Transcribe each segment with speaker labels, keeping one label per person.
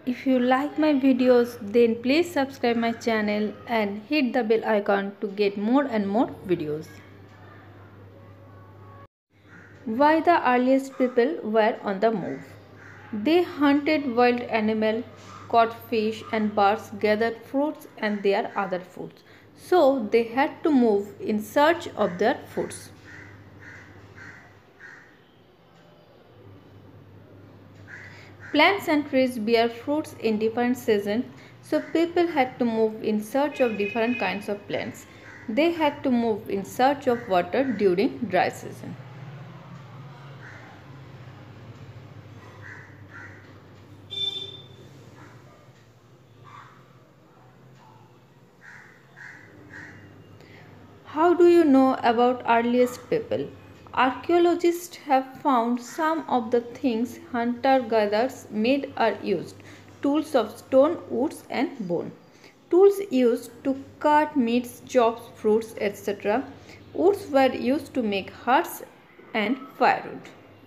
Speaker 1: If you like my videos, then please subscribe my channel and hit the bell icon to get more and more videos. Why the earliest people were on the move? They hunted wild animals, caught fish and birds, gathered fruits and their other foods. So they had to move in search of their foods. Plants and trees bear fruits in different seasons, so people had to move in search of different kinds of plants. They had to move in search of water during dry season. How do you know about earliest people? Archaeologists have found some of the things hunter-gatherers made are used. Tools of stone, woods and bone. Tools used to cut meats, chops, fruits, etc. Woods were used to make huts and firewood.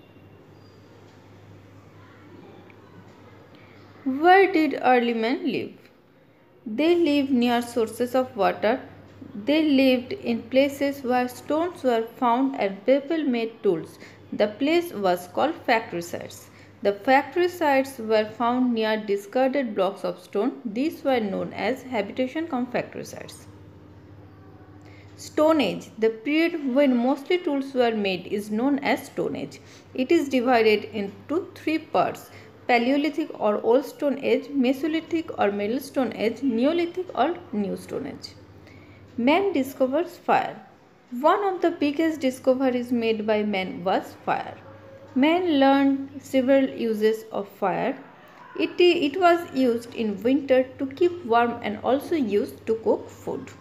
Speaker 1: Where did early men live? They lived near sources of water. They lived in places where stones were found and people made tools. The place was called factory sites. The factory sites were found near discarded blocks of stone. These were known as habitation cum factory sites. Stone Age. The period when mostly tools were made is known as Stone Age. It is divided into three parts: Paleolithic or Old Stone Age, Mesolithic or Middle Stone Age, Neolithic or New Stone Age. Man discovers fire. One of the biggest discoveries made by man was fire. Man learned several uses of fire. It was used in winter to keep warm and also used to cook food.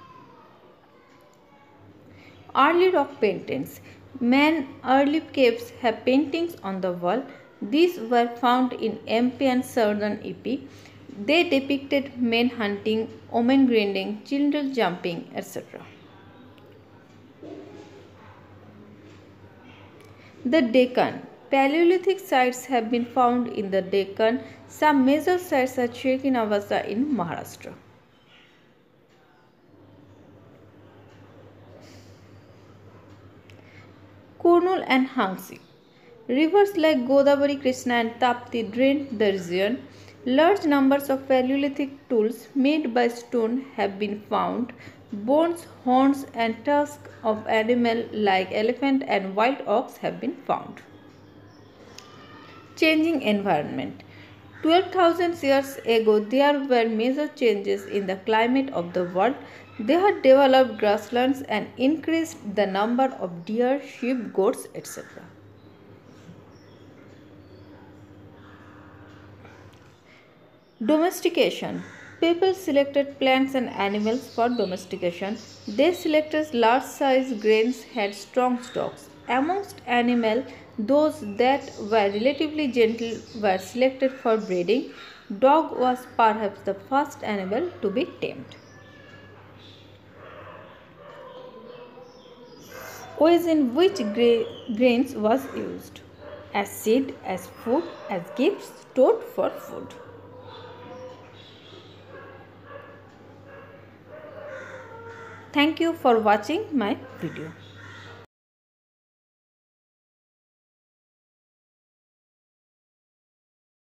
Speaker 1: Early rock paintings. Man early caves have paintings on the wall. These were found in MP and southern EP. They depicted men hunting, women grinding, children jumping, etc. The Deccan. Paleolithic sites have been found in the Deccan. Some major sites are Chirkinavasa in Maharashtra. Kurnool and Hangsi. Rivers like Godavari, Krishna and Tapti drained the region. Large numbers of Paleolithic tools made by stone have been found. Bones, horns and tusks of animals like elephant and wild ox have been found. Changing environment. 12,000 years ago, there were major changes in the climate of the world. They had developed grasslands and increased the number of deer, sheep, goats, etc. Domestication. People selected plants and animals for domestication. They selected large-sized grains had strong stalks. Amongst animals, those that were relatively gentle were selected for breeding. Dog was perhaps the first animal to be tamed. Ways in which grains was used: as seed, as food, as gifts, stored for food. Thank you for watching my video.